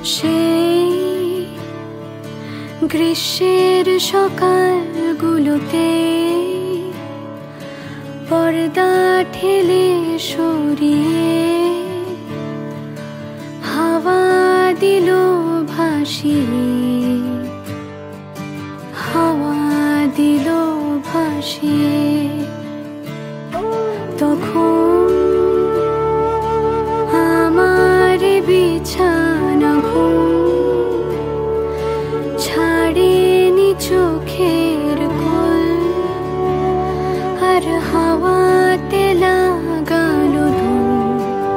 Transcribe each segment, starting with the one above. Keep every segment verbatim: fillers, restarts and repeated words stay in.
সেই গ্রীষ্মের সকালগুলোতে পর্দা ঠেলে সরিয়ে হাওয়া দিল ভাসিয়ে, হাওয়া দিল ভাসিয়ে। তখন আমার বিছানা ঘুম ছাড়েনি চোখের কোল, আর হাওয়াতে লাগালো ধুম,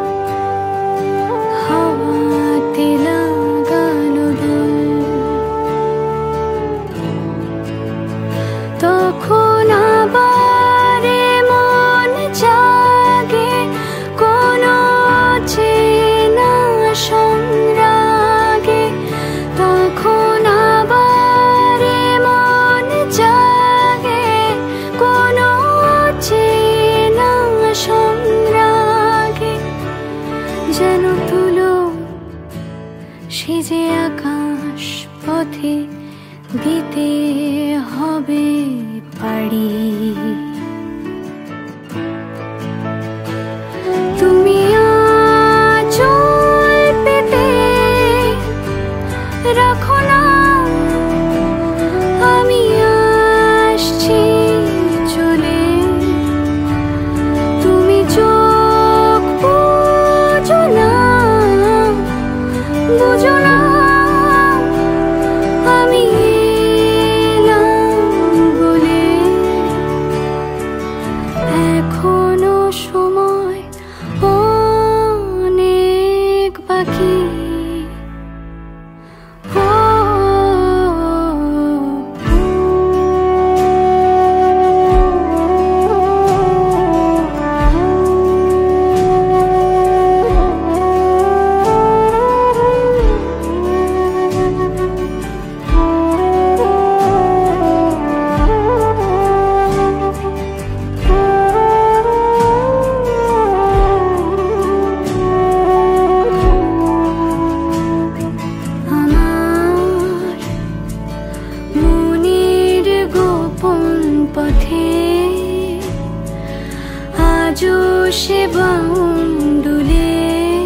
হাওয়াতে লাগালো ধুম। তখন আবার মন জাগে কোনো চেনা সংরাগে, তখন আবার মন জাগে কোনো চেনা সংরাগে। যেন তুলো সেজে আকাশ পথে দিতে হবে পাড়ি। তুমি আঁচল পেতে রাখো না, আমি আসছি চলে। তুমি চোখ বুঝো না, বুঝো না, আমি এলাম বলে। এখনো সময় অনেক বাকি। পথে আজও সে বাউন্ডুলে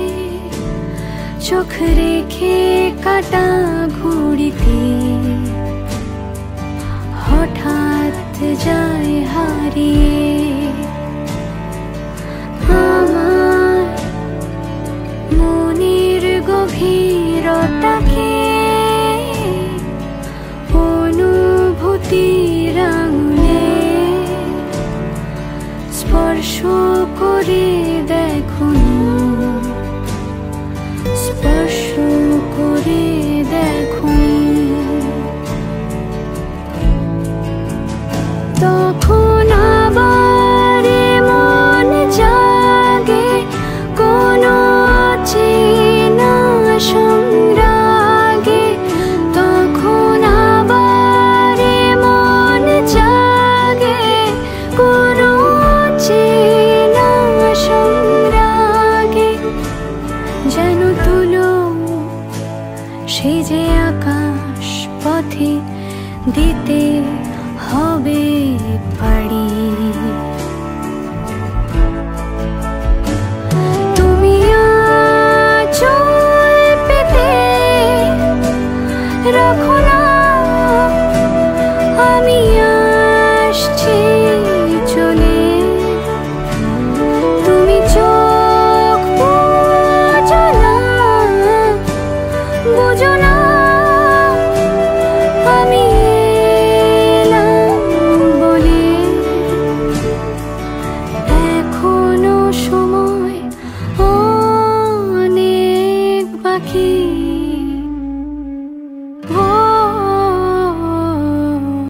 চোখ রেখে কাটা ঘুড়িতে হঠাৎ যায় হারিয়ে। আমার মনের গভীরতাকে অনুভূতির আঙুলে স্পর্শ করে দেখুন, স্পর্শ করে দেখুন। তখন আবার মন জাগে কোনো চেনা সংরাগে, তখন আবার মন জাগে কোনো চেনা সংরাগে। যেন তুলো সেজে আকাশ পথে দিতে হবে পাড়ি।